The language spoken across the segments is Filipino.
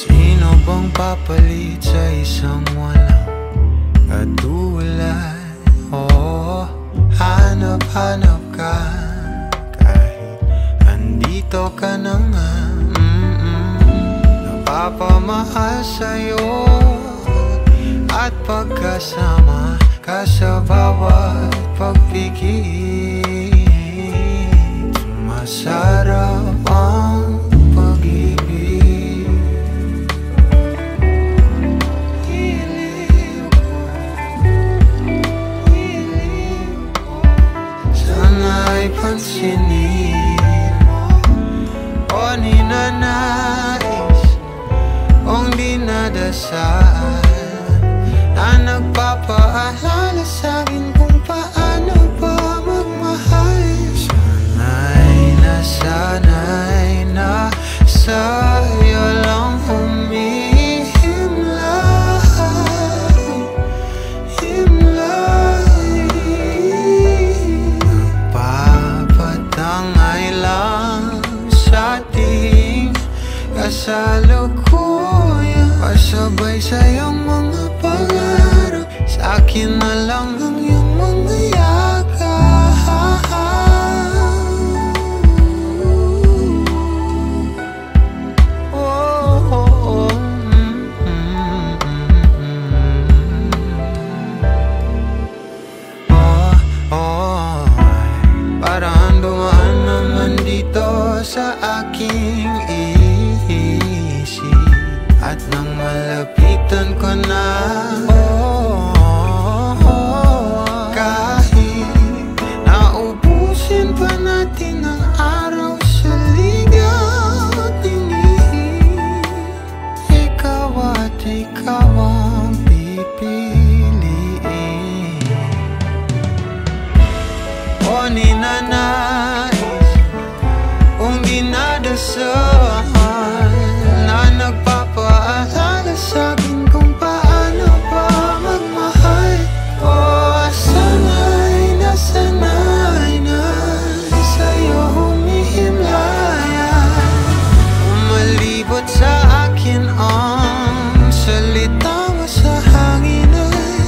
Sino bang papalit sa isang walang katulad? Oh, hanap-hanap ka kahit andito ka na nga. Napapamahal sa'yo at pagkasama ka sa bawat pagpikit. Masarap ang pag-ibig. Hilig ko sana'y pansinin mo o ninanais kong dinadasal na nagpapaalala sa'kin kung paano ba magmahal. Sana'y na sa'yo lang himlay. Nagpapatangay lang sa ating kasalukuyan, pasabay sa'yong mga pangarap, sa'kin na lang ang iyong mga yakap. Parang dumaan naman dito sa aking isip, at nang malapitan ko na, kahit naubusin pa natin ang araw sa ligaw at tingin, ikaw at ikaw ang pipiliin. O ninanais kung dinadasal na nagpapaalala sa'kin kung paano ba magmahal. O sana'y na sa'yo humihimlayan. Umalibot sa akin ang salita mo sa hangin at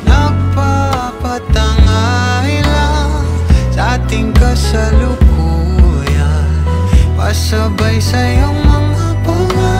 nagpapatangay lang sa ating kasalukuyan, pasabay sa'yong mga pangarap.